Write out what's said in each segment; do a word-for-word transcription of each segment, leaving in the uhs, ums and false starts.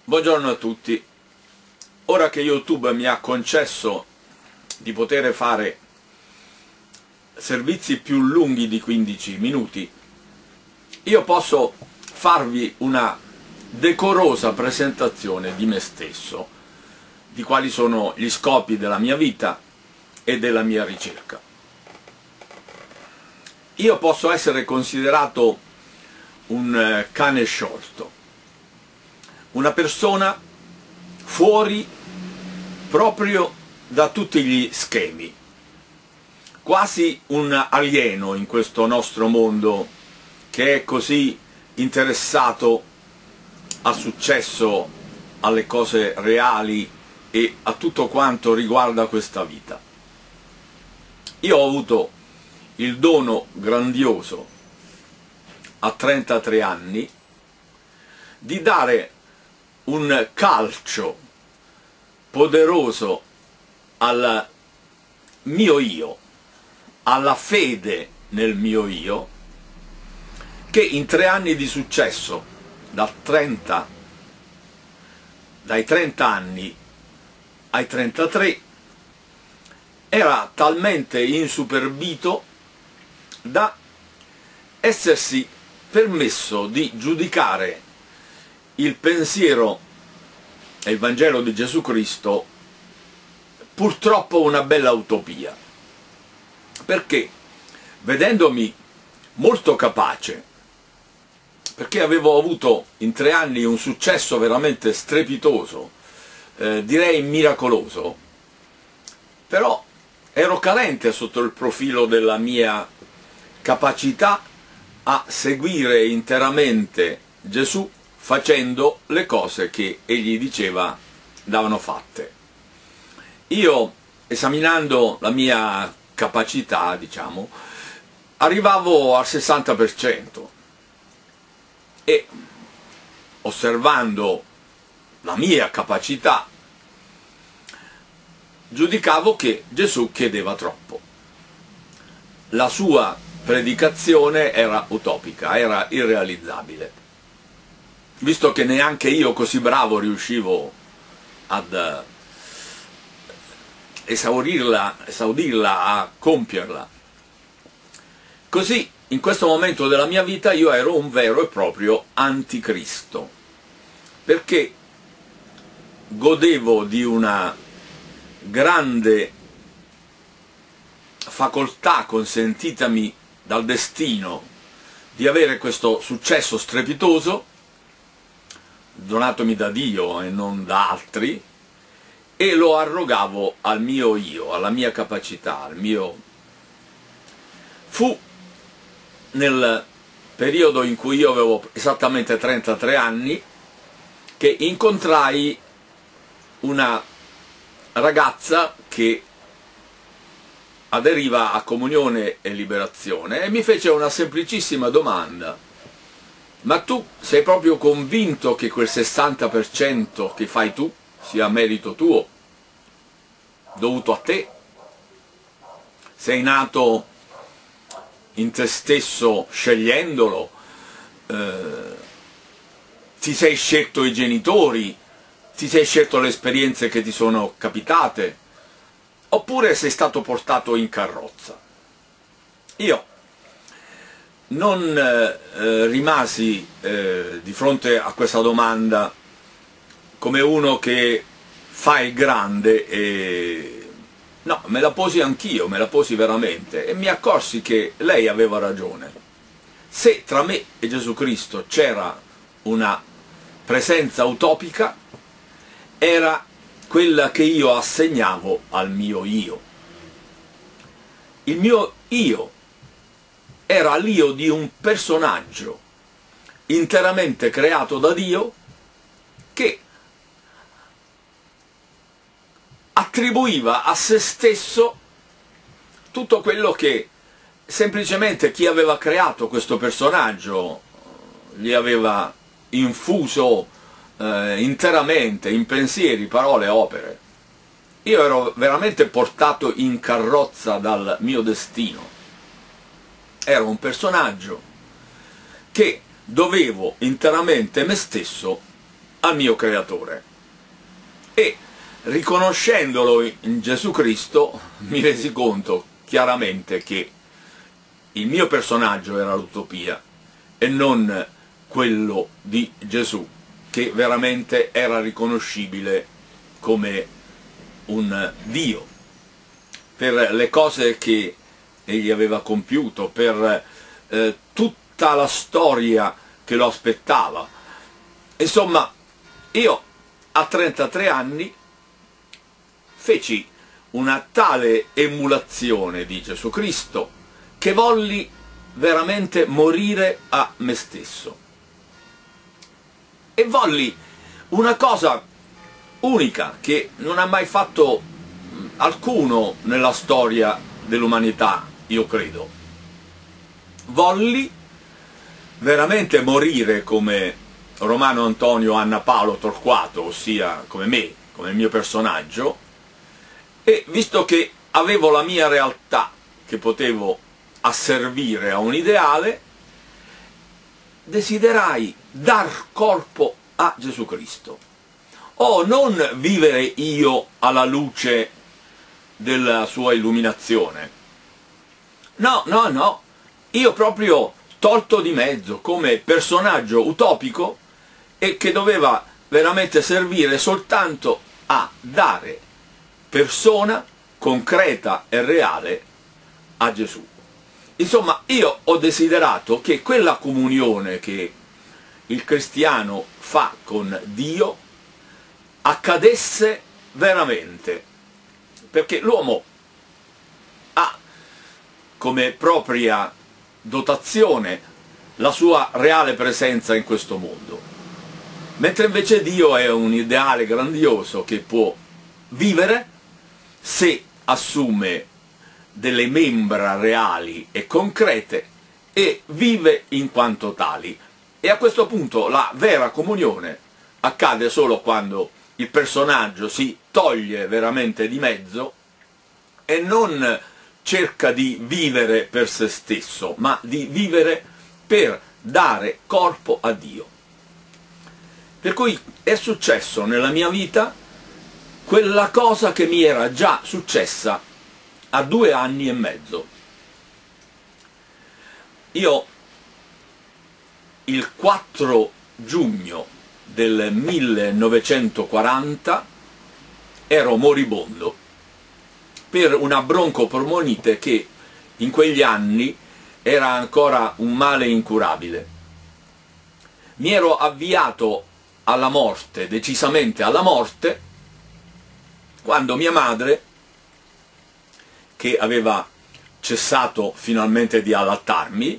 Buongiorno a tutti. Ora che YouTube mi ha concesso di poter fare servizi più lunghi di quindici minuti, io posso farvi una decorosa presentazione di me stesso, di quali sono gli scopi della mia vita e della mia ricerca. Io posso essere considerato un cane sciolto, una persona fuori proprio da tutti gli schemi, quasi un alieno in questo nostro mondo che è così interessato al successo, alle cose reali e a tutto quanto riguarda questa vita. Io ho avuto il dono grandioso a trentatré anni di dare un calcio poderoso al mio io, alla fede nel mio io, che in tre anni di successo, da trenta, dai trenta anni ai trentatré, era talmente insuperbito da essersi permesso di giudicare il pensiero e il Vangelo di Gesù Cristo purtroppo una bella utopia, perché vedendomi molto capace, perché avevo avuto in tre anni un successo veramente strepitoso, eh, direi miracoloso, però ero carente sotto il profilo della mia capacità a seguire interamente Gesù facendo le cose che egli diceva davano fatte. Io, esaminando la mia capacità, diciamo, arrivavo al sessanta per cento e, osservando la mia capacità, giudicavo che Gesù chiedeva troppo. La sua predicazione era utopica, era irrealizzabile, visto che neanche io così bravo riuscivo ad esaurirla, esaudirla, a compierla. Così, in questo momento della mia vita, io ero un vero e proprio anticristo, perché godevo di una grande facoltà consentitami dal destino di avere questo successo strepitoso, donatomi da Dio e non da altri, e lo arrogavo al mio io, alla mia capacità, al mio... Fu nel periodo in cui io avevo esattamente trentatré anni che incontrai una ragazza che aderiva a Comunione e Liberazione e mi fece una semplicissima domanda: ma tu sei proprio convinto che quel sessanta per cento che fai tu sia merito tuo, dovuto a te? Sei nato in te stesso scegliendolo? Eh, ti sei scelto i genitori? Ti sei scelto le esperienze che ti sono capitate? Oppure sei stato portato in carrozza? Io non eh, rimasi eh, di fronte a questa domanda come uno che fa il grande, e no, me la posi anch'io, me la posi veramente, e mi accorsi che lei aveva ragione. Se tra me e Gesù Cristo c'era una presenza utopica, era quella che io assegnavo al mio io. Il mio io era l'io di un personaggio interamente creato da Dio che attribuiva a se stesso tutto quello che semplicemente chi aveva creato questo personaggio gli aveva infuso eh, interamente in pensieri, parole, opere. Io ero veramente portato in carrozza dal mio destino. Ero un personaggio che dovevo interamente me stesso al mio creatore. E riconoscendolo in Gesù Cristo mi resi conto chiaramente che il mio personaggio era l'utopia e non quello di Gesù, che veramente era riconoscibile come un Dio per le cose che egli aveva compiuto, per eh, tutta la storia che lo aspettava. Insomma, io a trentatré anni feci una tale emulazione di Gesù Cristo che volli veramente morire a me stesso. E volli una cosa unica che non ha mai fatto alcuno nella storia dell'umanità, io credo. Volli veramente morire come Romano Antonio Anna Paolo Torquato, ossia come me, come il mio personaggio, e visto che avevo la mia realtà, che potevo asservire a un ideale, desiderai dar corpo a Gesù Cristo. O non vivere io alla luce della sua illuminazione. No, no, no, io proprio tolto di mezzo come personaggio utopico e che doveva veramente servire soltanto a dare persona concreta e reale a Gesù. Insomma, io ho desiderato che quella comunione che il cristiano fa con Dio accadesse veramente, perché l'uomo ha come propria dotazione la sua reale presenza in questo mondo, mentre invece Dio è un ideale grandioso che può vivere se assume delle membra reali e concrete e vive in quanto tali. E a questo punto la vera comunione accade solo quando il personaggio si toglie veramente di mezzo e non cerca di vivere per se stesso, ma di vivere per dare corpo a Dio. Per cui è successo nella mia vita quella cosa che mi era già successa a due anni e mezzo. Io il quattro giugno del millenovecentoquaranta ero moribondo per una broncopolmonite che in quegli anni era ancora un male incurabile. Mi ero avviato alla morte, decisamente alla morte, quando mia madre, che aveva cessato finalmente di allattarmi,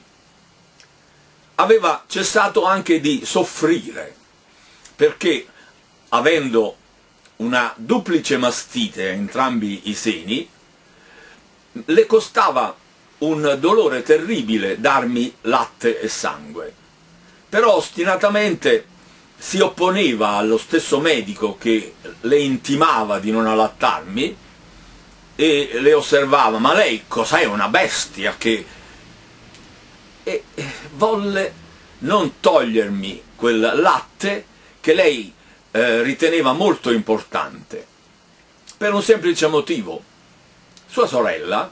aveva cessato anche di soffrire, perché avendo una duplice mastite a entrambi i seni, le costava un dolore terribile darmi latte e sangue. Però ostinatamente si opponeva allo stesso medico che le intimava di non allattarmi e le osservava: ma lei cos'è, una bestia che... e volle non togliermi quel latte che lei eh, riteneva molto importante, per un semplice motivo. Sua sorella,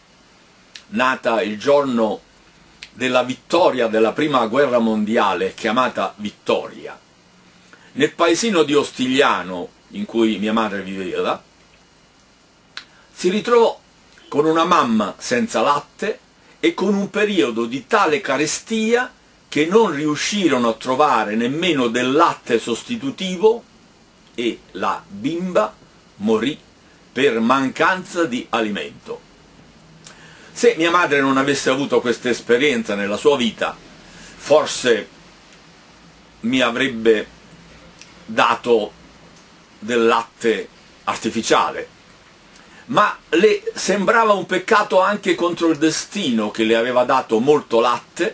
nata il giorno della vittoria della prima guerra mondiale, chiamata Vittoria, nel paesino di Ostigliano in cui mia madre viveva, si ritrovò con una mamma senza latte e con un periodo di tale carestia che non riuscirono a trovare nemmeno del latte sostitutivo e la bimba morì per mancanza di alimento. Se mia madre non avesse avuto questa esperienza nella sua vita, forse mi avrebbe dato del latte artificiale, ma le sembrava un peccato anche contro il destino, che le aveva dato molto latte,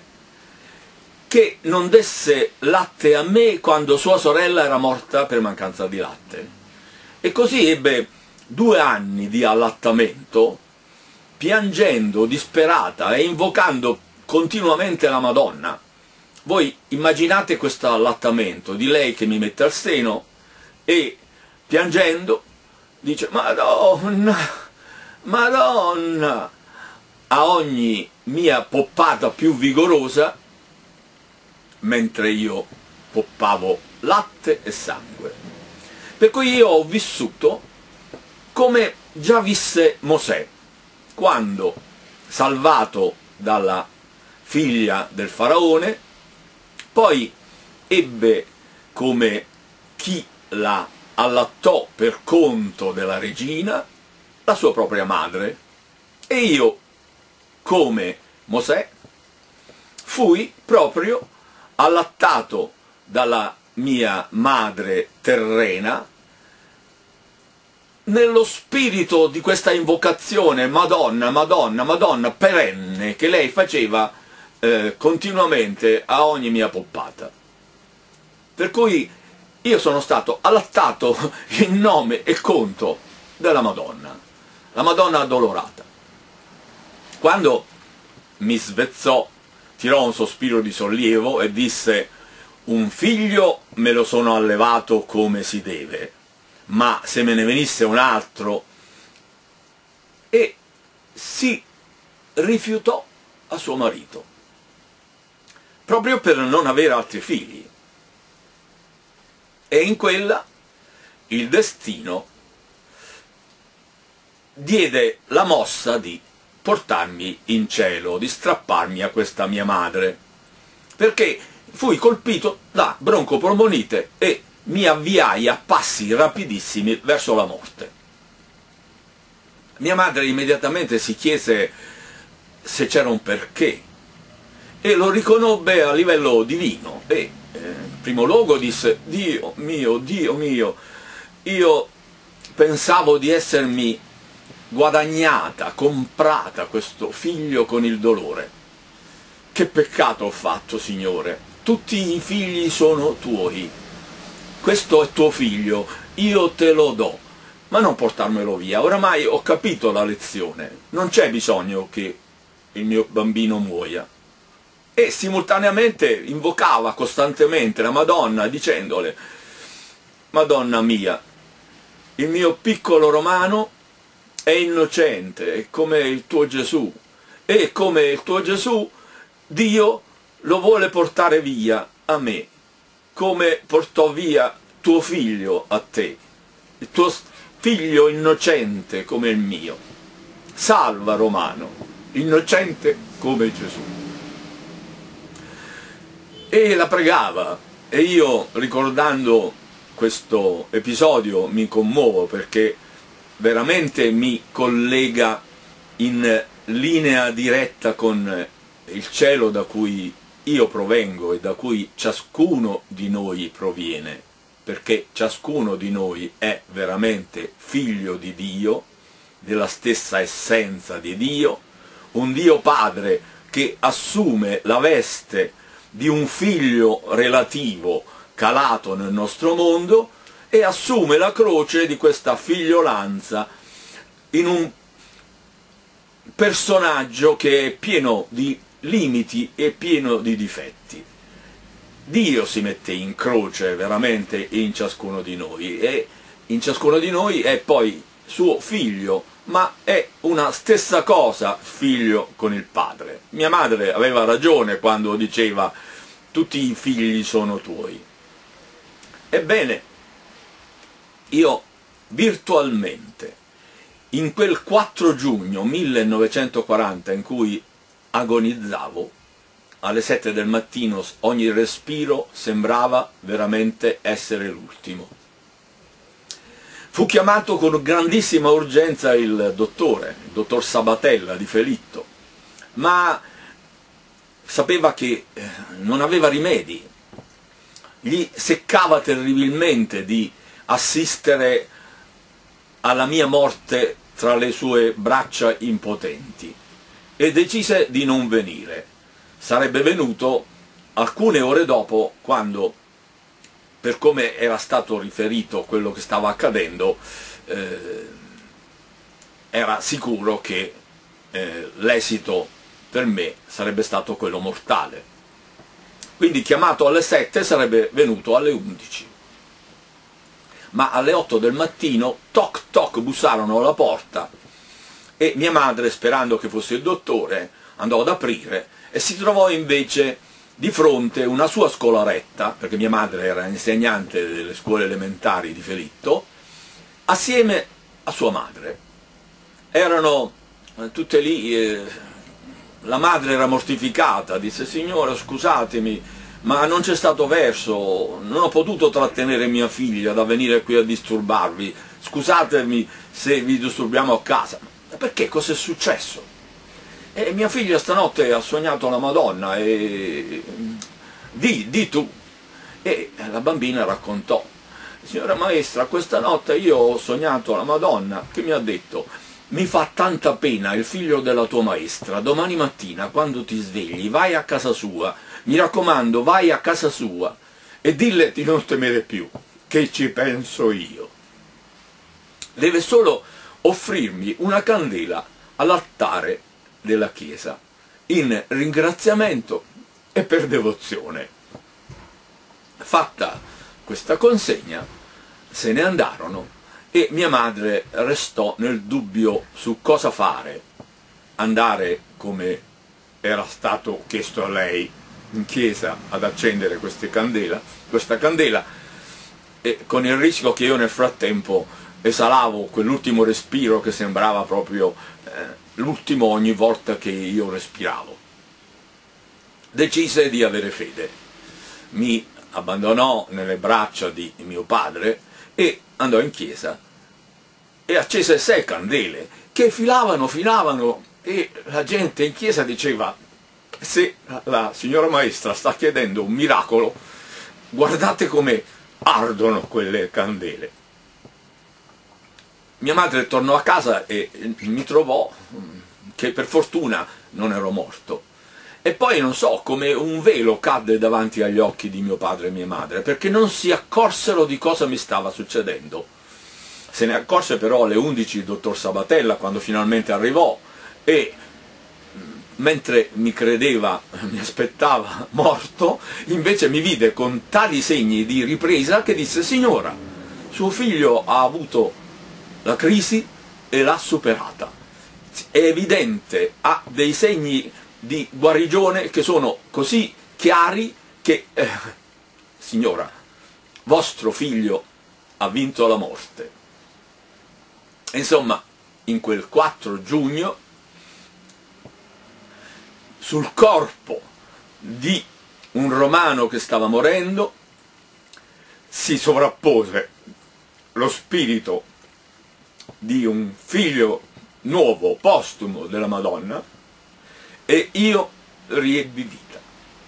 che non desse latte a me quando sua sorella era morta per mancanza di latte. E così ebbe due anni di allattamento, piangendo, disperata e invocando continuamente la Madonna, Voi immaginate questo allattamento di lei che mi mette al seno e piangendo dice Madonna, Madonna, a ogni mia poppata più vigorosa, mentre io poppavo latte e sangue. Per cui io ho vissuto come già visse Mosè, quando, salvato dalla figlia del faraone, poi ebbe come chi la allattò per conto della regina la sua propria madre, e io, come Mosè, fui proprio allattato dalla mia madre terrena nello spirito di questa invocazione Madonna, Madonna, Madonna perenne che lei faceva eh, continuamente a ogni mia poppata. Per cui io sono stato allattato in nome e conto della Madonna, la Madonna addolorata. Quando mi svezzò, tirò un sospiro di sollievo e disse: un figlio me lo sono allevato come si deve, ma se me ne venisse un altro, e si rifiutò a suo marito, proprio per non avere altri figli. E in quella il destino diede la mossa di portarmi in cielo, di strapparmi a questa mia madre, perché fui colpito da broncopolmonite e mi avviai a passi rapidissimi verso la morte. Mia madre immediatamente si chiese se c'era un perché e lo riconobbe a livello divino e eh, in primo luogo disse: Dio mio, Dio mio, io pensavo di essermi guadagnata, comprata questo figlio con il dolore. Che peccato ho fatto, Signore, tutti i figli sono tuoi, questo è tuo figlio, io te lo do, ma non portarmelo via, oramai ho capito la lezione, non c'è bisogno che il mio bambino muoia. E simultaneamente invocava costantemente la Madonna dicendole: Madonna mia, il mio piccolo Romano è innocente, è come il tuo Gesù, e come il tuo Gesù Dio lo vuole portare via a me, come portò via tuo figlio a te, il tuo figlio innocente come il mio. Salva Romano, innocente come Gesù. E la pregava, e io, ricordando questo episodio, mi commuovo perché veramente mi collega in linea diretta con il cielo da cui io provengo e da cui ciascuno di noi proviene, perché ciascuno di noi è veramente figlio di Dio, della stessa essenza di Dio, un Dio Padre che assume la veste di un figlio relativo calato nel nostro mondo e assume la croce di questa figliolanza in un personaggio che è pieno di limiti e pieno di difetti. Dio si mette in croce veramente in ciascuno di noi, e in ciascuno di noi è poi suo figlio, ma è una stessa cosa figlio con il padre. Mia madre aveva ragione quando diceva: tutti i figli sono tuoi. Ebbene, io virtualmente in quel quattro giugno millenovecentoquaranta in cui agonizzavo, alle sette del mattino ogni respiro sembrava veramente essere l'ultimo. Fu chiamato con grandissima urgenza il dottore, il dottor Sabatella di Felitto, ma sapeva che non aveva rimedi. Gli seccava terribilmente di assistere alla mia morte tra le sue braccia impotenti e decise di non venire. Sarebbe venuto alcune ore dopo, quando, per come era stato riferito quello che stava accadendo, eh, era sicuro che eh, l'esito per me sarebbe stato quello mortale. quindi chiamato alle sette sarebbe venuto alle undici. Ma alle otto del mattino, toc toc, bussarono alla porta e mia madre, sperando che fosse il dottore, andò ad aprire e si trovò invece di fronte una sua scolaretta, perché mia madre era insegnante delle scuole elementari di Felitto, assieme a sua madre. Erano tutte lì, eh, la madre era mortificata, disse: signora, scusatemi, ma non c'è stato verso, non ho potuto trattenere mia figlia da venire qui a disturbarvi, scusatemi se vi disturbiamo a casa. Perché? Cos'è successo? E mia figlia stanotte ha sognato la Madonna e... Di, di tu. E la bambina raccontò: signora maestra, questa notte io ho sognato la Madonna che mi ha detto: mi fa tanta pena il figlio della tua maestra, domani mattina quando ti svegli vai a casa sua, mi raccomando vai a casa sua e dille di non temere più, che ci penso io. Deve solo offrirmi una candela all'altare della chiesa, in ringraziamento e per devozione. Fatta questa consegna, se ne andarono e mia madre restò nel dubbio su cosa fare: andare, come era stato chiesto a lei, in chiesa ad accendere queste candela, questa candela, e con il rischio che io nel frattempo esalavo quell'ultimo respiro che sembrava proprio eh, l'ultimo ogni volta che io respiravo. Decise di avere fede, mi abbandonò nelle braccia di mio padre e andò in chiesa e accese sei candele che filavano, filavano, e la gente in chiesa diceva: se la signora maestra sta chiedendo un miracolo, guardate come ardono quelle candele. Mia madre tornò a casa e mi trovò che per fortuna non ero morto. E poi non so, come un velo cadde davanti agli occhi di mio padre e mia madre, perché non si accorsero di cosa mi stava succedendo. Se ne accorse però alle undici il dottor Sabatella, quando finalmente arrivò, e mentre mi credeva, mi aspettava morto, invece mi vide con tali segni di ripresa che disse: signora, suo figlio ha avuto la crisi e l'ha superata. È evidente, ha dei segni di guarigione che sono così chiari che, eh, signora, vostro figlio ha vinto la morte. Insomma, in quel quattro giugno, sul corpo di un romano che stava morendo si sovrappose lo spirito di un figlio nuovo, postumo della Madonna, e io riebbi vita.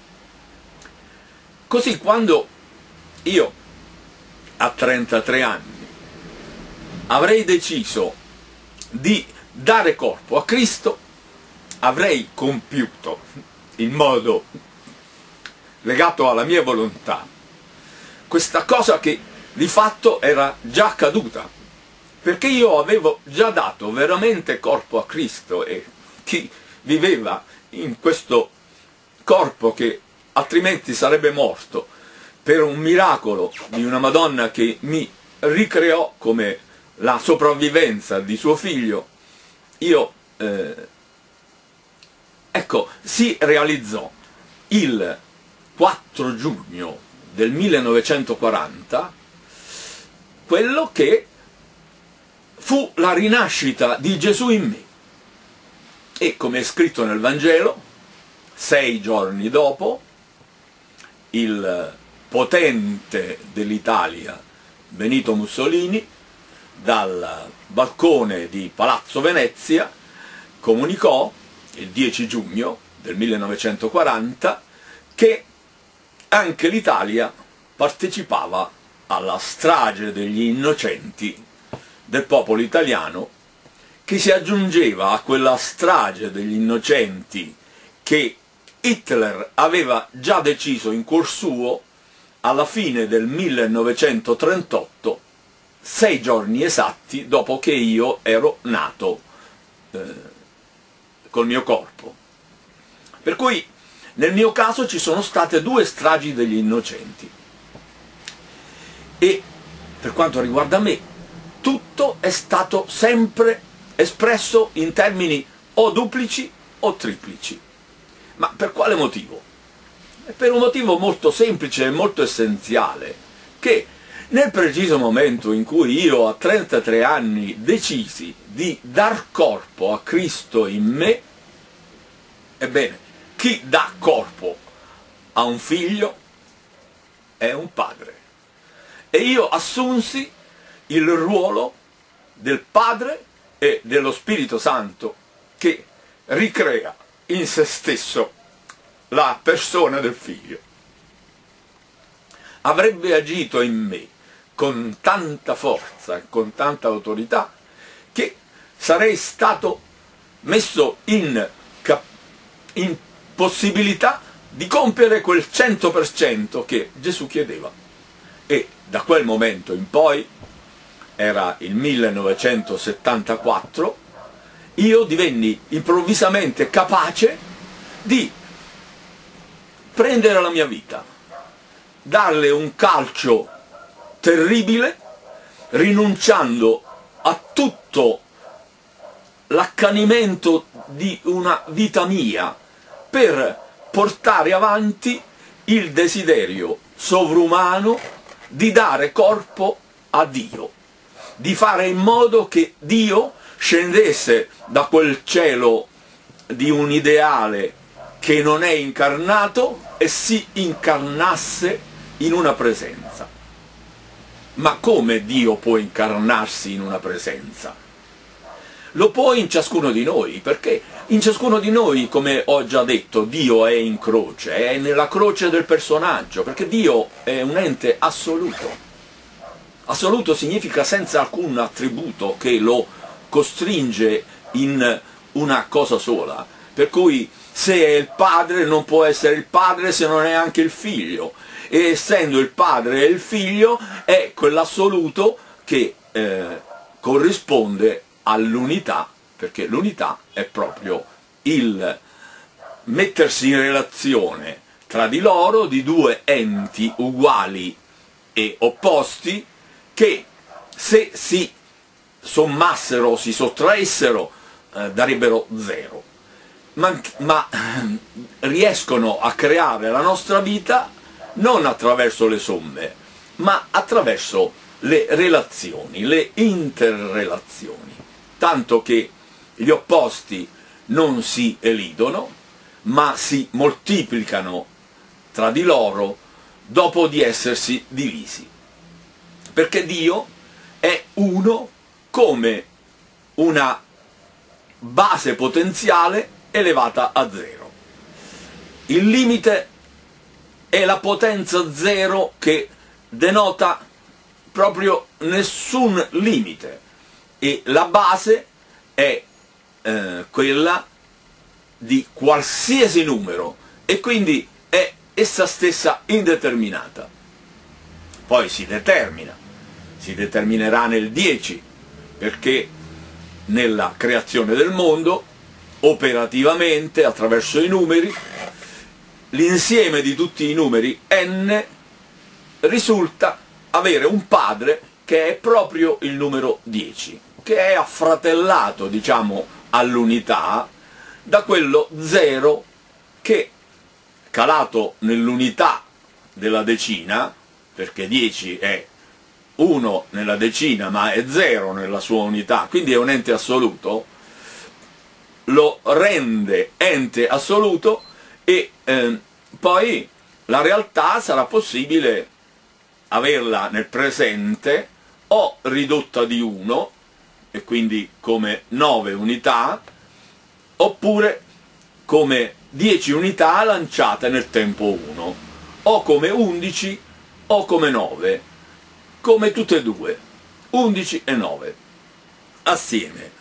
Così, quando io a trentatré anni avrei deciso di dare corpo a Cristo, avrei compiuto in modo legato alla mia volontà questa cosa che di fatto era già accaduta, perché io avevo già dato veramente corpo a Cristo, e chi viveva in questo corpo che altrimenti sarebbe morto per un miracolo di una Madonna che mi ricreò come la sopravvivenza di suo figlio, io eh, ecco, si realizzò il quattro giugno del millenovecentoquaranta quello che fu la rinascita di Gesù in me. E come è scritto nel Vangelo, sei giorni dopo, il potente dell'Italia, Benito Mussolini, dal balcone di Palazzo Venezia, comunicò il dieci giugno del millenovecentoquaranta che anche l'Italia partecipava alla strage degli innocenti del popolo italiano, che si aggiungeva a quella strage degli innocenti che Hitler aveva già deciso in cuor suo alla fine del millenovecentotrentotto, sei giorni esatti dopo che io ero nato eh, col mio corpo. Per cui Nel mio caso ci sono state due stragi degli innocenti e per quanto riguarda me tutto è stato sempre espresso in termini o duplici o triplici. Ma per quale motivo? Per un motivo molto semplice e molto essenziale, che nel preciso momento in cui io a trentatré anni decisi di dar corpo a Cristo in me, ebbene, chi dà corpo a un figlio è un padre. E io assunsi il ruolo del Padre e dello Spirito Santo che ricrea in se stesso la persona del figlio. Avrebbe agito in me con tanta forza e con tanta autorità che sarei stato messo in, in possibilità di compiere quel cento per cento che Gesù chiedeva. E da quel momento in poi, era il millenovecentosettantaquattro, io divenni improvvisamente capace di prendere la mia vita, darle un calcio terribile, rinunciando a tutto l'accanimento di una vita mia per portare avanti il desiderio sovrumano di dare corpo a Dio, di fare in modo che Dio scendesse da quel cielo di un ideale che non è incarnato e si incarnasse in una presenza. Ma come Dio può incarnarsi in una presenza? Lo può in ciascuno di noi, perché in ciascuno di noi, come ho già detto, Dio è in croce, è nella croce del personaggio, perché Dio è un ente assoluto. Assoluto significa senza alcun attributo che lo costringe in una cosa sola, per cui se è il padre non può essere il padre se non è anche il figlio, e essendo il padre e il figlio è quell'assoluto che eh, corrisponde all'unità, perché l'unità è proprio il mettersi in relazione tra di loro di due enti uguali e opposti che se si sommassero o si sottraessero eh, darebbero zero, ma, ma riescono a creare la nostra vita non attraverso le somme, ma attraverso le relazioni, le interrelazioni, tanto che gli opposti non si elidono, ma si moltiplicano tra di loro dopo di essersi divisi, perché Dio è uno come una base potenziale elevata a zero. Il limite è la potenza zero che denota proprio nessun limite, e la base è eh, quella di qualsiasi numero, e quindi è essa stessa indeterminata. Poi si determina, si determinerà nel dieci, perché nella creazione del mondo, operativamente, attraverso i numeri, l'insieme di tutti i numeri n risulta avere un padre che è proprio il numero dieci, che è affratellato, diciamo, all'unità da quello zero che, calato nell'unità della decina, perché dieci è uno nella decina ma è zero nella sua unità, quindi è un ente assoluto, lo rende ente assoluto, e eh, poi la realtà sarà possibile averla nel presente o ridotta di uno, e quindi come nove unità, oppure come dieci unità lanciate nel tempo uno, o come undici o come nove, come tutte e due, undici e nove, assieme.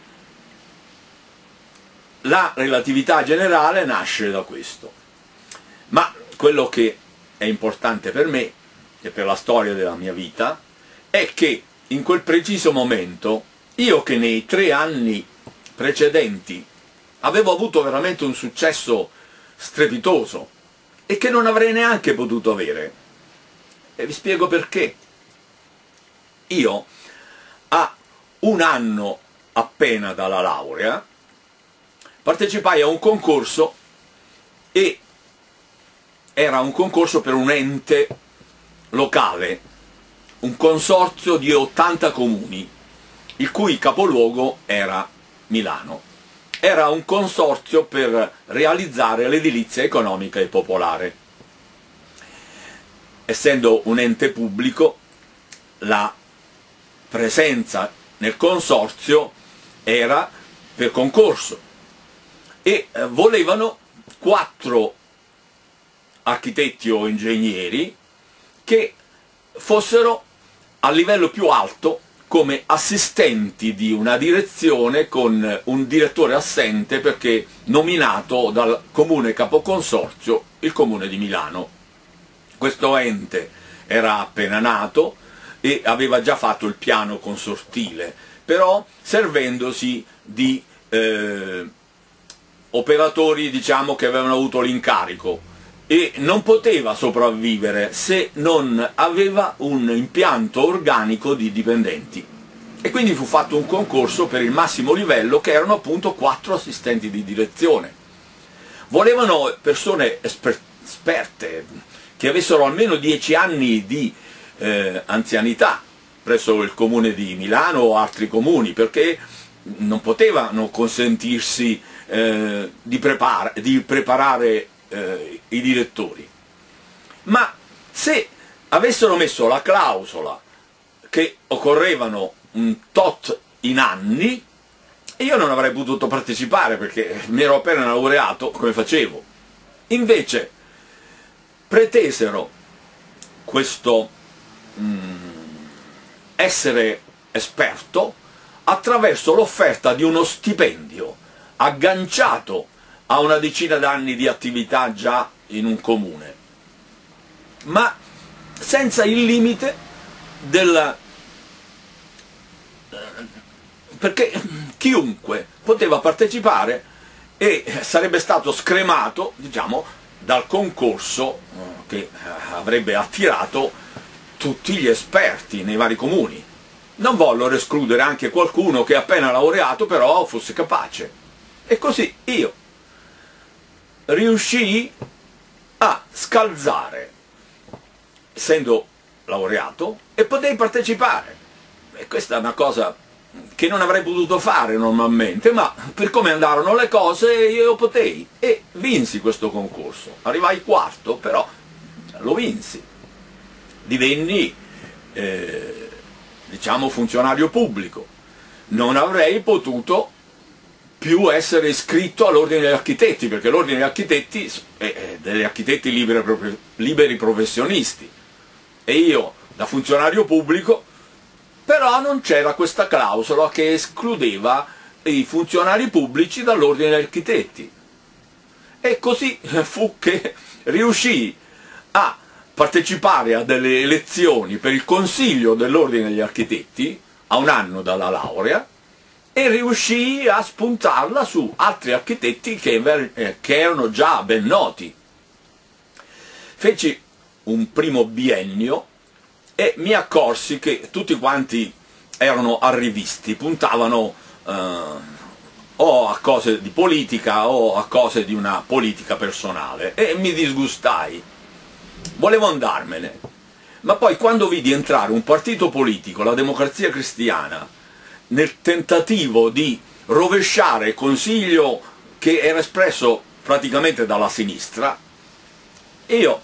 La relatività generale nasce da questo, ma quello che è importante per me e per la storia della mia vita è che in quel preciso momento, io che nei tre anni precedenti avevo avuto veramente un successo strepitoso e che non avrei neanche potuto avere. E vi spiego perché. Io, a un anno appena dalla laurea, partecipai a un concorso, e era un concorso per un ente locale, un consorzio di ottanta comuni, il cui capoluogo era Milano. Era un consorzio per realizzare l'edilizia economica e popolare. Essendo un ente pubblico, la presenza nel consorzio era per concorso e volevano quattro architetti o ingegneri che fossero a livello più alto come assistenti di una direzione, con un direttore assente perché nominato dal comune capoconsorzio, il comune di Milano. Questo ente era appena nato e aveva già fatto il piano consortile, però servendosi di eh, operatori, diciamo, che avevano avuto l'incarico, e non poteva sopravvivere se non aveva un impianto organico di dipendenti. E quindi fu fatto un concorso per il massimo livello, che erano appunto quattro assistenti di direzione. Volevano persone esper esperte, che avessero almeno dieci anni di eh, anzianità presso il comune di Milano o altri comuni, perché non potevano consentirsi eh, di, prepar di preparare eh, i direttori. Ma se avessero messo la clausola che occorrevano un tot in anni, io non avrei potuto partecipare perché mi ero appena laureato, come facevo? Invece pretesero questo mm, essere esperto attraverso l'offerta di uno stipendio agganciato a una decina d'anni di attività già in un comune, ma senza il limite del... perché chiunque poteva partecipare e sarebbe stato scremato, diciamo, dal concorso che avrebbe attirato tutti gli esperti nei vari comuni. Non vollero escludere anche qualcuno che appena laureato però fosse capace. E così io riuscii a scalzare, essendo laureato, e potei partecipare. E questa è una cosa che non avrei potuto fare normalmente, ma per come andarono le cose io potei, e vinsi questo concorso. Arrivai quarto, però lo vinsi. Divenni, eh, diciamo, funzionario pubblico. Non avrei potuto più essere iscritto all'ordine degli architetti, perché l'ordine degli architetti è degli architetti liberi, liberi professionisti, e io, da funzionario pubblico, però non c'era questa clausola che escludeva i funzionari pubblici dall'ordine degli architetti. E così fu che riuscii a partecipare a delle elezioni per il consiglio dell'ordine degli architetti a un anno dalla laurea, e riuscii a spuntarla su altri architetti che, eh, che erano già ben noti. Feci un primo biennio e mi accorsi che tutti quanti erano arrivisti, puntavano eh, o a cose di politica o a cose di una politica personale, e mi disgustai. Volevo andarmene, ma poi quando vidi entrare un partito politico, la Democrazia Cristiana, nel tentativo di rovesciare il consiglio che era espresso praticamente dalla sinistra, io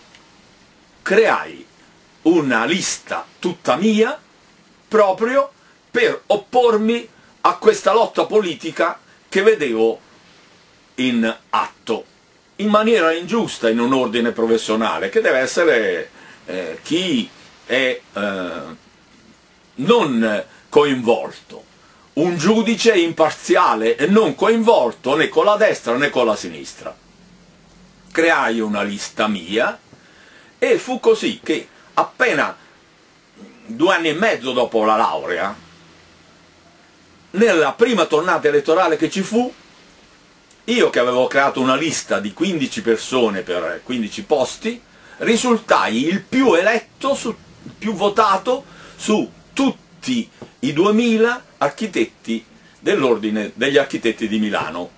creai una lista tutta mia proprio per oppormi a questa lotta politica che vedevo in atto, in maniera ingiusta in un ordine professionale, che deve essere eh, chi è eh, non coinvolto, un giudice imparziale e non coinvolto né con la destra né con la sinistra. Creai una lista mia e fu così che appena due anni e mezzo dopo la laurea, nella prima tornata elettorale che ci fu, io che avevo creato una lista di quindici persone per quindici posti, risultai il più eletto, su, il più votato su tutti i duemila architetti dell'Ordine degli Architetti di Milano.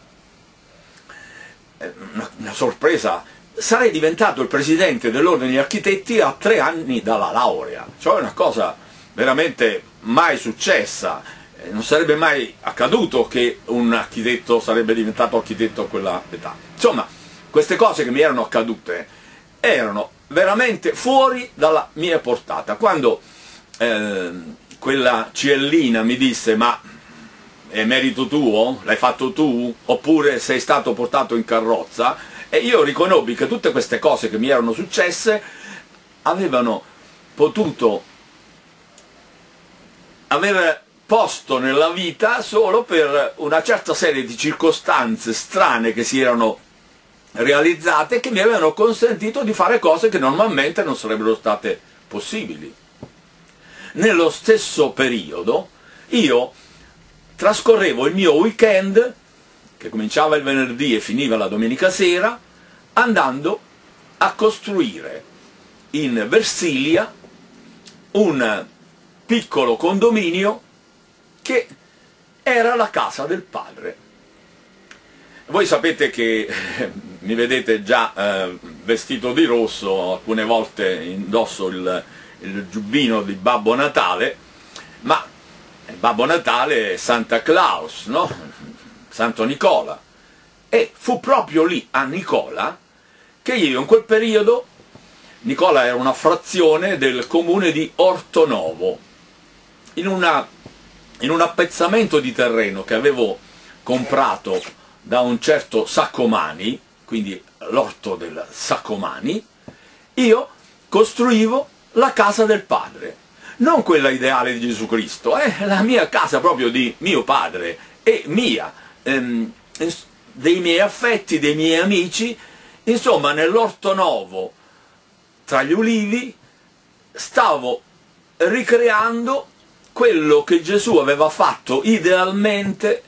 Una, una sorpresa, sarei diventato il presidente dell'Ordine degli Architetti a tre anni dalla laurea, cioè una cosa veramente mai successa. Non sarebbe mai accaduto che un architetto sarebbe diventato architetto a quella età. Insomma, queste cose che mi erano accadute erano veramente fuori dalla mia portata. Quando eh, quella ciellina mi disse: ma è merito tuo? L'hai fatto tu? Oppure sei stato portato in carrozza? E io riconobbi che tutte queste cose che mi erano successe avevano potuto aver posto nella vita solo per una certa serie di circostanze strane che si erano realizzate e che mi avevano consentito di fare cose che normalmente non sarebbero state possibili. Nello stesso periodo io trascorrevo il mio weekend, che cominciava il venerdì e finiva la domenica sera, andando a costruire in Versilia un piccolo condominio che era la casa del padre. Voi sapete che eh, mi vedete già eh, vestito di rosso, alcune volte indosso il, il giubbino di Babbo Natale, ma Babbo Natale è Santa Claus, no? Santo Nicola. E fu proprio lì a Nicola che io in quel periodo, Nicola era una frazione del comune di Ortonovo, in una in un appezzamento di terreno che avevo comprato da un certo Saccomani, quindi l'orto del Saccomani, io costruivo la casa del padre, non quella ideale di Gesù Cristo, eh, la mia casa proprio di mio padre e mia, ehm, dei miei affetti, dei miei amici. Insomma, nell'Orto Novo, tra gli ulivi, stavo ricreando quello che Gesù aveva fatto idealmente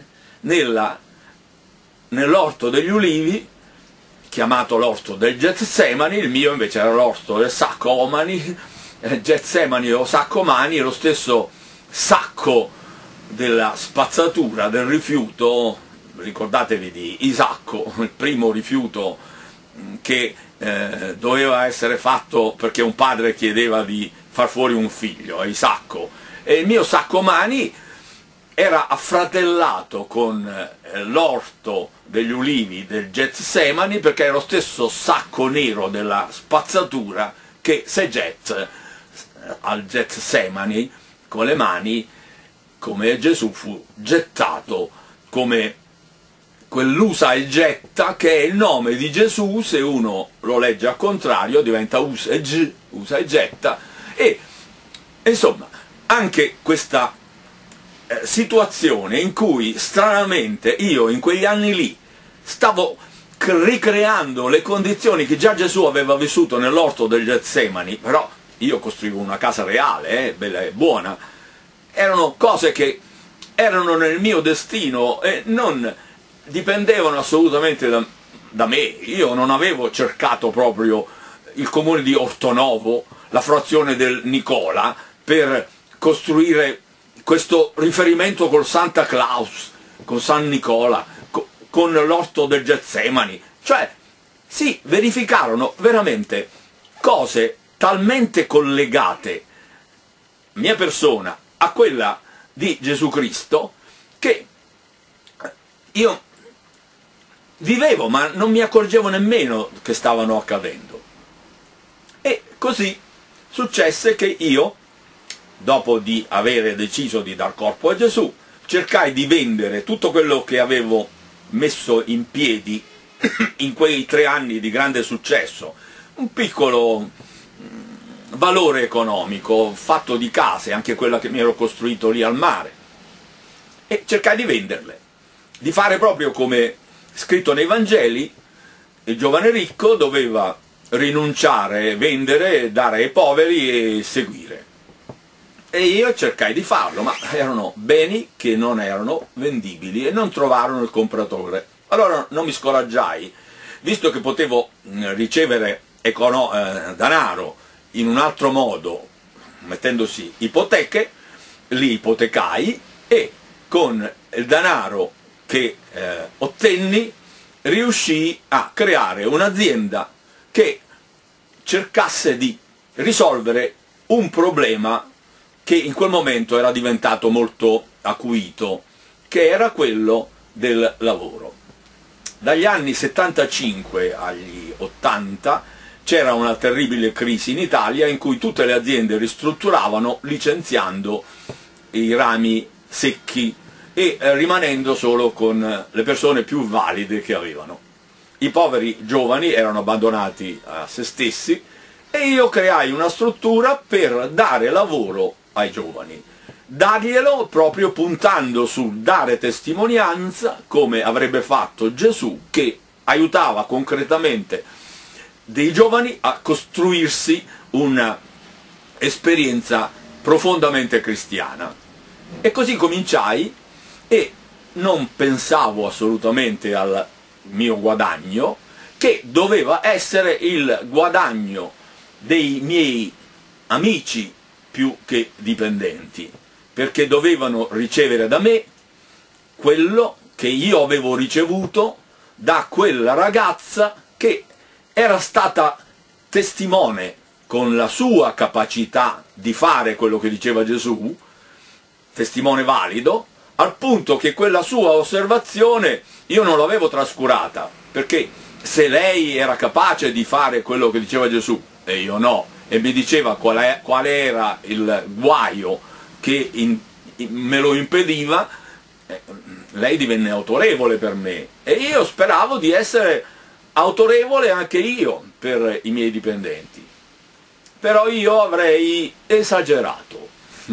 nell'orto degli ulivi, chiamato l'orto del Getsemani. Il mio invece era l'orto del Saccomani. Getsemani o Saccomani è lo stesso sacco della spazzatura, del rifiuto. Ricordatevi di Isacco, il primo rifiuto che eh, doveva essere fatto perché un padre chiedeva di far fuori un figlio, Isacco. E il mio Saccomani era affratellato con eh, l'orto degli ulivi del Getsemani, perché era lo stesso sacco nero della spazzatura che Seget eh, al Getsemani con le mani, come Gesù fu gettato, come quell'usa e getta che è il nome di Gesù. Se uno lo legge al contrario diventa usa e, g, usa e getta. E insomma, anche questa eh, situazione in cui stranamente io in quegli anni lì stavo ricreando le condizioni che già Gesù aveva vissuto nell'orto del Getsemani, però io costruivo una casa reale, eh, bella e buona, erano cose che erano nel mio destino e non dipendevano assolutamente da, da me. Io non avevo cercato proprio il comune di Ortonovo, la frazione del Nicola, per costruire questo riferimento col Santa Claus, con San Nicola, co con l'orto del Getsemani. Cioè, si verificarono veramente cose talmente collegate, mia persona, a quella di Gesù Cristo, che io vivevo, ma non mi accorgevo nemmeno che stavano accadendo. E così successe che io, dopo di avere deciso di dar corpo a Gesù, cercai di vendere tutto quello che avevo messo in piedi in quei tre anni di grande successo, un piccolo valore economico, fatto di case, anche quella che mi ero costruito lì al mare, e cercai di venderle, di fare proprio come scritto nei Vangeli: il giovane ricco doveva rinunciare, vendere, dare ai poveri e seguire. E io cercai di farlo, ma erano beni che non erano vendibili e non trovarono il compratore. Allora non mi scoraggiai, visto che potevo ricevere econo eh, denaro in un altro modo, mettendosi ipoteche, li ipotecai e con il denaro che eh, ottenni riuscii a creare un'azienda che cercasse di risolvere un problema che in quel momento era diventato molto acuito, che era quello del lavoro. Dagli anni settantacinque agli ottanta c'era una terribile crisi in Italia in cui tutte le aziende ristrutturavano licenziando i rami secchi e rimanendo solo con le persone più valide che avevano. I poveri giovani erano abbandonati a se stessi e io creai una struttura per dare lavoro ai giovani, darglielo proprio puntando sul dare testimonianza, come avrebbe fatto Gesù, che aiutava concretamente dei giovani a costruirsi un'esperienza profondamente cristiana. E così cominciai e non pensavo assolutamente al mio guadagno, che doveva essere il guadagno dei miei amici più che dipendenti, perché dovevano ricevere da me quello che io avevo ricevuto da quella ragazza che era stata testimone con la sua capacità di fare quello che diceva Gesù, testimone valido, al punto che quella sua osservazione io non l'avevo trascurata, perché se lei era capace di fare quello che diceva Gesù e io no, e mi diceva qual, è, qual era il guaio che in, in, me lo impediva, eh, lei divenne autorevole per me e io speravo di essere autorevole anche io per i miei dipendenti. Però io avrei esagerato,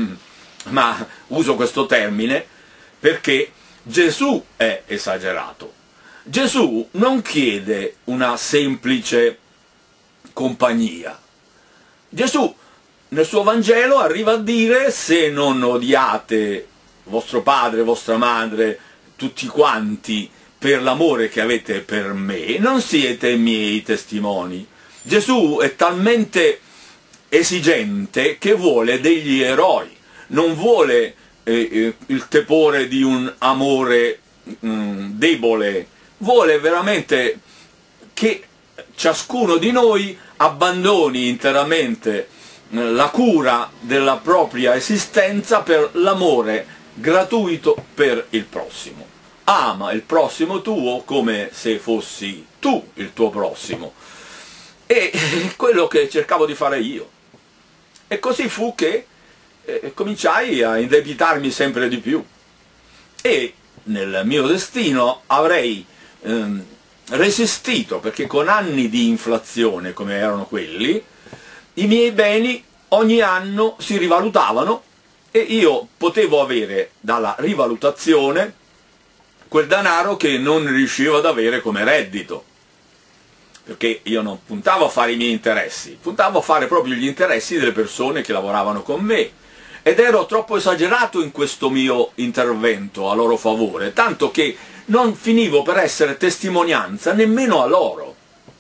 ma uso questo termine perché Gesù è esagerato. Gesù non chiede una semplice compagnia. Gesù nel suo Vangelo arriva a dire: se non odiate vostro padre, vostra madre, tutti quanti, per l'amore che avete per me, non siete miei testimoni. Gesù è talmente esigente che vuole degli eroi, non vuole eh, il tepore di un amore mh, debole, vuole veramente che ciascuno di noi abbandoni interamente la cura della propria esistenza per l'amore gratuito per il prossimo. Ama il prossimo tuo come se fossi tu il tuo prossimo. E quello che cercavo di fare io. E così fu che eh, cominciai a indebitarmi sempre di più. E nel mio destino avrei ehm, resistito, perché con anni di inflazione come erano quelli, i miei beni ogni anno si rivalutavano e io potevo avere dalla rivalutazione quel denaro che non riuscivo ad avere come reddito, perché io non puntavo a fare i miei interessi, puntavo a fare proprio gli interessi delle persone che lavoravano con me, ed ero troppo esagerato in questo mio intervento a loro favore, tanto che non finivo per essere testimonianza nemmeno a loro.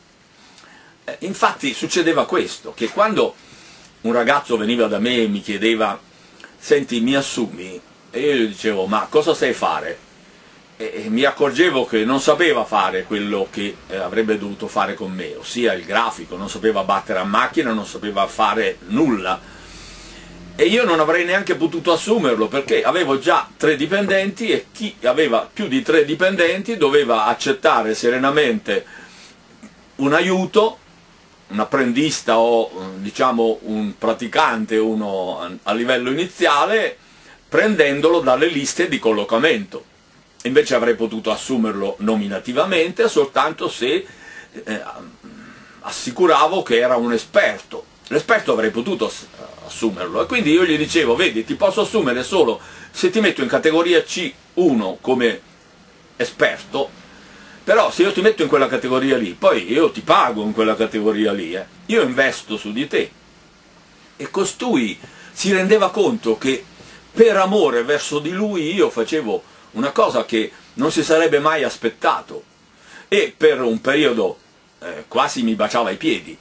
Eh, infatti succedeva questo, che quando un ragazzo veniva da me e mi chiedeva: senti, mi assumi? E io gli dicevo: ma cosa sai fare? E mi accorgevo che non sapeva fare quello che eh, avrebbe dovuto fare con me, ossia il grafico, non sapeva battere a macchina, non sapeva fare nulla. E io non avrei neanche potuto assumerlo, perché avevo già tre dipendenti e chi aveva più di tre dipendenti doveva accettare serenamente un aiuto, un apprendista o diciamo un praticante, uno a livello iniziale, prendendolo dalle liste di collocamento. Invece avrei potuto assumerlo nominativamente soltanto se eh, assicuravo che era un esperto. L'esperto avrei potuto assumerlo, e quindi io gli dicevo: vedi, ti posso assumere solo se ti metto in categoria C uno come esperto, però se io ti metto in quella categoria lì, poi io ti pago in quella categoria lì, eh. io investo su di te. E costui si rendeva conto che per amore verso di lui io facevo una cosa che non si sarebbe mai aspettato, e per un periodo eh, quasi mi baciava i piedi.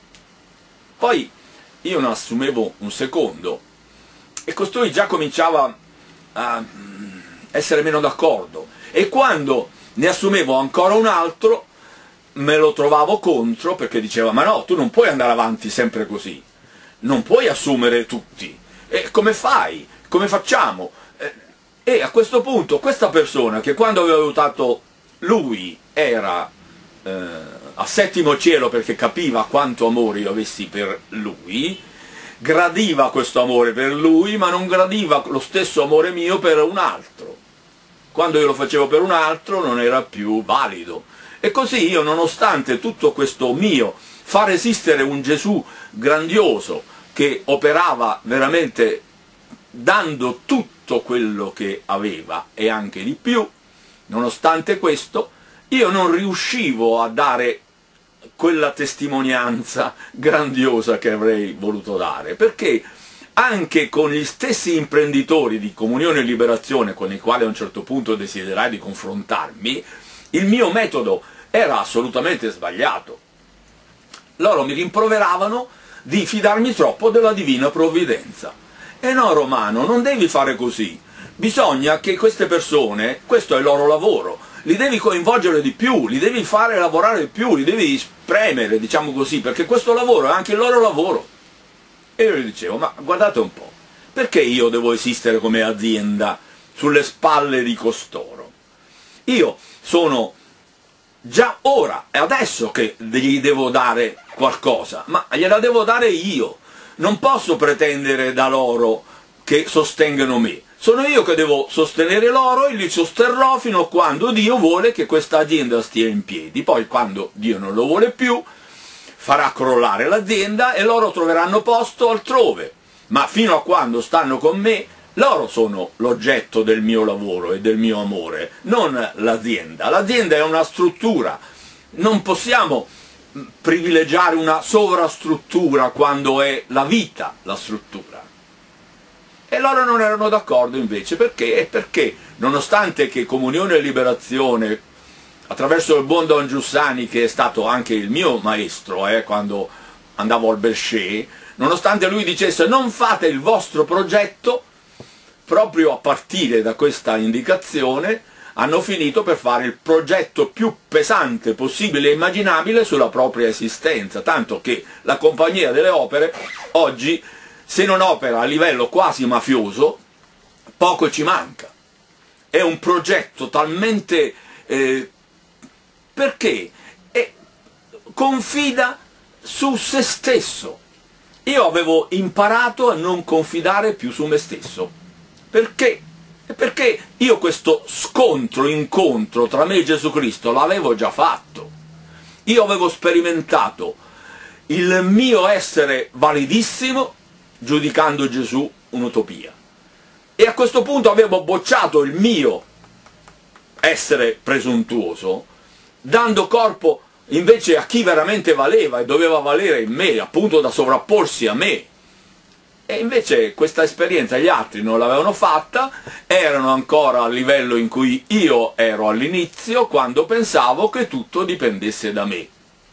Poi io ne assumevo un secondo e costui già cominciava a essere meno d'accordo, e quando ne assumevo ancora un altro me lo trovavo contro, perché diceva: ma no, tu non puoi andare avanti sempre così, non puoi assumere tutti, e come fai? Come facciamo? E a questo punto questa persona, che quando avevo aiutato lui era eh, a settimo cielo perché capiva quanto amore io avessi per lui, gradiva questo amore per lui, ma non gradiva lo stesso amore mio per un altro. Quando io lo facevo per un altro non era più valido. E così io, nonostante tutto questo mio far esistere un Gesù grandioso, che operava veramente dando tutto quello che aveva e anche di più, nonostante questo io non riuscivo a dare quella testimonianza grandiosa che avrei voluto dare, perché anche con gli stessi imprenditori di Comunione e Liberazione con i quali a un certo punto desiderai di confrontarmi, il mio metodo era assolutamente sbagliato. Loro mi rimproveravano di fidarmi troppo della divina provvidenza. E no, Romano, non devi fare così. Bisogna che queste persone, questo è il loro lavoro, li devi coinvolgere di più, li devi fare lavorare di più, li devi spremere, diciamo così, perché questo lavoro è anche il loro lavoro. E io gli dicevo: ma guardate un po', perché io devo esistere come azienda sulle spalle di costoro? Io sono già ora e adesso che gli devo dare qualcosa, ma gliela devo dare io. Non posso pretendere da loro che sostengano me. Sono io che devo sostenere loro e li sosterrò fino a quando Dio vuole che questa azienda stia in piedi. Poi, quando Dio non lo vuole più, farà crollare l'azienda e loro troveranno posto altrove. Ma fino a quando stanno con me, loro sono l'oggetto del mio lavoro e del mio amore, non l'azienda. L'azienda è una struttura. Non possiamo privilegiare una sovrastruttura quando è la vita la struttura. E loro non erano d'accordo invece, perché? Perché nonostante che Comunione e Liberazione, attraverso il buon Don Giussani, che è stato anche il mio maestro eh, quando andavo al Berchet, nonostante lui dicesse: non fate il vostro progetto, proprio a partire da questa indicazione hanno finito per fare il progetto più pesante possibile e immaginabile sulla propria esistenza, tanto che la Compagnia delle Opere oggi, se non opera a livello quasi mafioso, poco ci manca. È un progetto talmente... Eh, perché? E confida su se stesso. Io avevo imparato a non confidare più su me stesso. Perché? Perché io questo scontro, incontro tra me e Gesù Cristo l'avevo già fatto. Io avevo sperimentato il mio essere validissimo giudicando Gesù un'utopia. E a questo punto avevo bocciato il mio essere presuntuoso, dando corpo invece a chi veramente valeva e doveva valere in me, appunto da sovrapporsi a me. E invece questa esperienza gli altri non l'avevano fatta, erano ancora al livello in cui io ero all'inizio, quando pensavo che tutto dipendesse da me.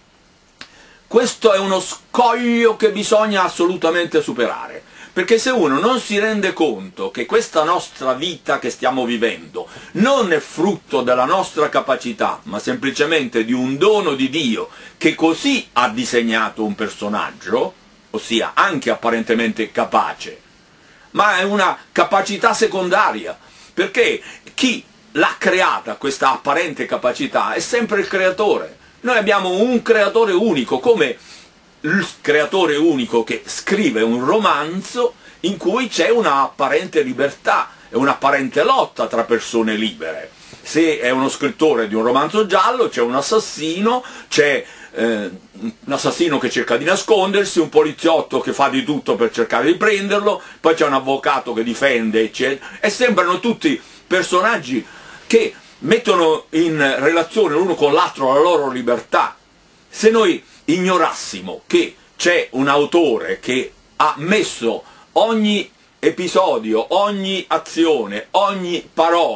Questo è uno scoglio che bisogna assolutamente superare, perché se uno non si rende conto che questa nostra vita che stiamo vivendo non è frutto della nostra capacità, ma semplicemente di un dono di Dio che così ha disegnato un personaggio, ossia anche apparentemente capace, ma è una capacità secondaria, perché chi l'ha creata, questa apparente capacità, è sempre il creatore. Noi abbiamo un creatore unico, come il creatore unico che scrive un romanzo in cui c'è una apparente libertà e un'apparente lotta tra persone libere. Se è uno scrittore di un romanzo giallo, c'è un assassino, c'è eh, un assassino che cerca di nascondersi, un poliziotto che fa di tutto per cercare di prenderlo, poi c'è un avvocato che difende, eccetera. E sembrano tutti personaggi che mettono in relazione l'uno con l'altro la loro libertà. Se noi ignorassimo che c'è un autore che ha messo ogni episodio, ogni azione, ogni parola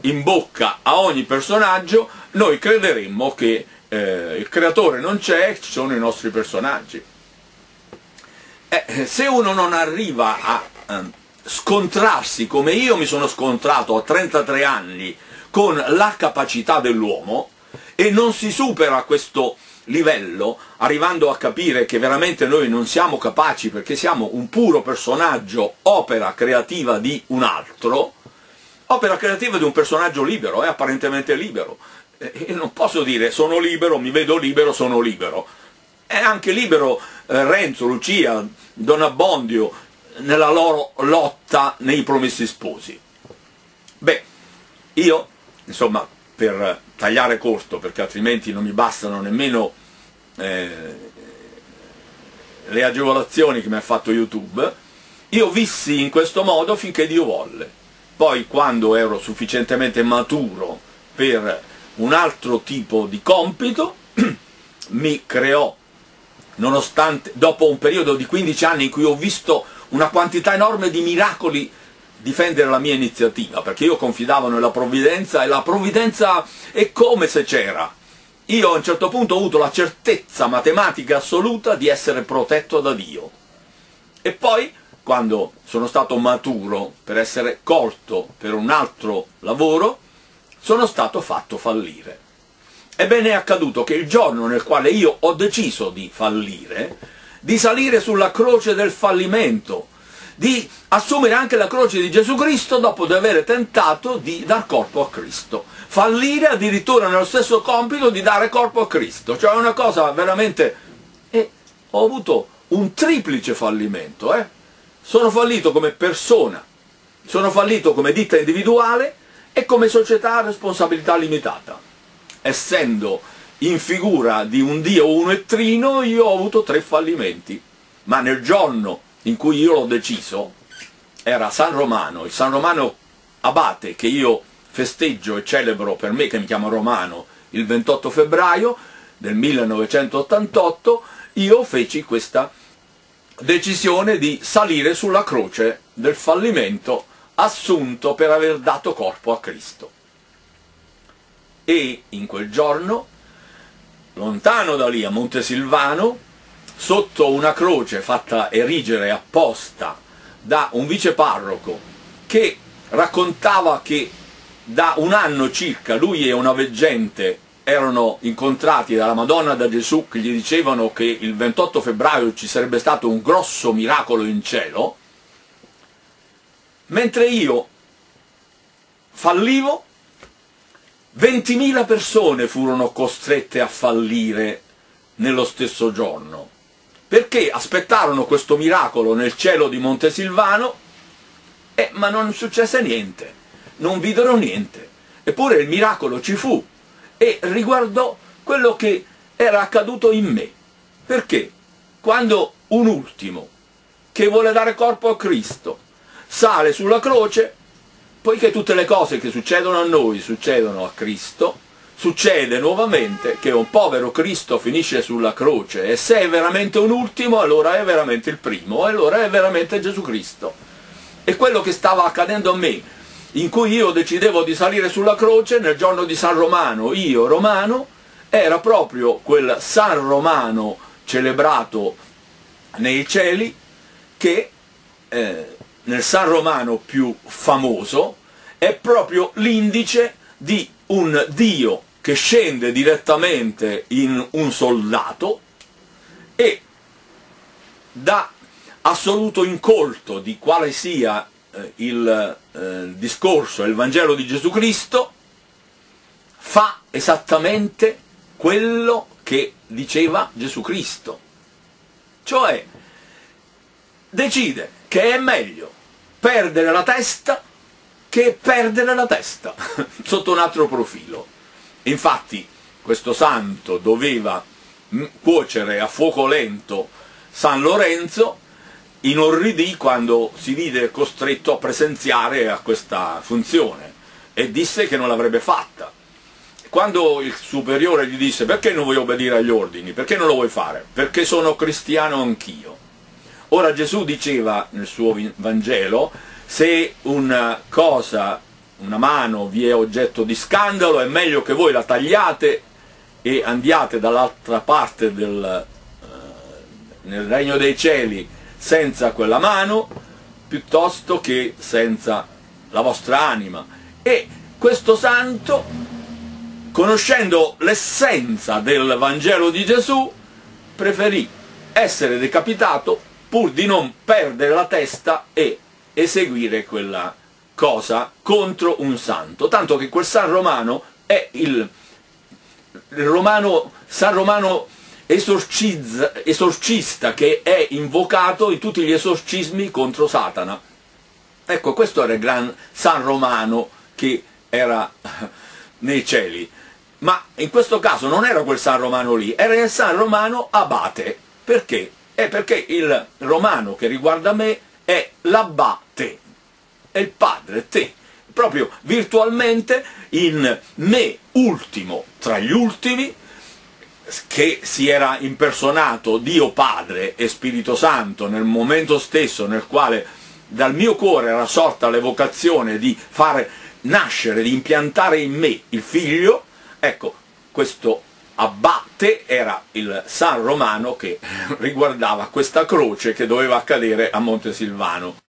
in bocca a ogni personaggio, noi crederemmo che eh, il creatore non c'è, ci sono i nostri personaggi. Eh, se uno non arriva a eh, scontrarsi, come io mi sono scontrato a trentatré anni, con la capacità dell'uomo, e non si supera questo livello, arrivando a capire che veramente noi non siamo capaci perché siamo un puro personaggio, opera creativa di un altro, opera creativa di un personaggio libero, è eh, apparentemente libero. Eh, io non posso dire sono libero, mi vedo libero, sono libero. È anche libero eh, Renzo, Lucia, Don Abbondio nella loro lotta nei Promessi Sposi. Beh, io, insomma, per tagliare corto, perché altrimenti non mi bastano nemmeno eh, le agevolazioni che mi ha fatto YouTube, io vissi in questo modo finché Dio volle. Poi, quando ero sufficientemente maturo per un altro tipo di compito, mi creò, nonostante, dopo un periodo di quindici anni in cui ho visto una quantità enorme di miracoli difendere la mia iniziativa, perché io confidavo nella provvidenza, e la provvidenza è come se c'era. Io a un certo punto ho avuto la certezza matematica assoluta di essere protetto da Dio. E poi, quando sono stato maturo per essere colto per un altro lavoro, sono stato fatto fallire. Ebbene, è accaduto che il giorno nel quale io ho deciso di fallire, di salire sulla croce del fallimento, di assumere anche la croce di Gesù Cristo dopo di aver tentato di dar corpo a Cristo. Fallire addirittura nello stesso compito di dare corpo a Cristo. Cioè è una cosa veramente... E ho avuto un triplice fallimento. Eh? Sono fallito come persona, sono fallito come ditta individuale e come società a responsabilità limitata. Essendo in figura di un Dio uno e trino, io ho avuto tre fallimenti. Ma nel giorno in cui io l'ho deciso, era San Romano, il San Romano Abate, che io festeggio e celebro per me, che mi chiamo Romano, il ventotto febbraio del millenovecentottantotto, io feci questa decisione di salire sulla croce del fallimento assunto per aver dato corpo a Cristo. E in quel giorno, lontano da lì, a Montesilvano, sotto una croce fatta erigere apposta da un viceparroco che raccontava che da un anno circa lui e una veggente erano incontrati dalla Madonna, da Gesù, che gli dicevano che il ventotto febbraio ci sarebbe stato un grosso miracolo in cielo, mentre io fallivo, ventimila persone furono costrette a fallire nello stesso giorno, perché aspettarono questo miracolo nel cielo di Montesilvano, eh, ma non successe niente, non videro niente. Eppure il miracolo ci fu e riguardò quello che era accaduto in me. Perché? Quando un ultimo che vuole dare corpo a Cristo sale sulla croce, poiché tutte le cose che succedono a noi succedono a Cristo, succede nuovamente che un povero Cristo finisce sulla croce, e se è veramente un ultimo, allora è veramente il primo, e allora è veramente Gesù Cristo. E quello che stava accadendo a me, in cui io decidevo di salire sulla croce, nel giorno di San Romano, io Romano, era proprio quel San Romano celebrato nei cieli, che eh, nel San Romano più famoso è proprio l'indice di un Dio che scende direttamente in un soldato e dà assoluto incolto di quale sia eh, il eh, discorso, il Vangelo di Gesù Cristo, fa esattamente quello che diceva Gesù Cristo. Cioè, decide che è meglio perdere la testa che perdere la testa, sotto un altro profilo. Infatti, questo santo doveva cuocere a fuoco lento San Lorenzo, inorridì quando si vide costretto a presenziare a questa funzione e disse che non l'avrebbe fatta. Quando il superiore gli disse: perché non vuoi obbedire agli ordini? Perché non lo vuoi fare? Perché sono cristiano anch'io. Ora Gesù diceva nel suo Vangelo: se una cosa una mano vi è oggetto di scandalo, è meglio che voi la tagliate e andiate dall'altra parte del, eh, nel regno dei cieli senza quella mano, piuttosto che senza la vostra anima. E questo santo, conoscendo l'essenza del Vangelo di Gesù, preferì essere decapitato pur di non perdere la testa e eseguire quella cosa contro un santo, tanto che quel San Romano è il, il Romano, San Romano esorcista, che è invocato in tutti gli esorcismi contro Satana. Ecco, questo era il gran San Romano che era nei cieli, ma in questo caso non era quel San Romano lì, era il San Romano abate. Perché? È perché il Romano che riguarda me è l'abate, è il padre, te, proprio virtualmente in me ultimo tra gli ultimi, che si era impersonato Dio Padre e Spirito Santo nel momento stesso nel quale dal mio cuore era sorta l'evocazione di fare nascere, di impiantare in me il figlio. Ecco, questo abate era il San Romano che riguardava questa croce che doveva accadere a Monte Silvano.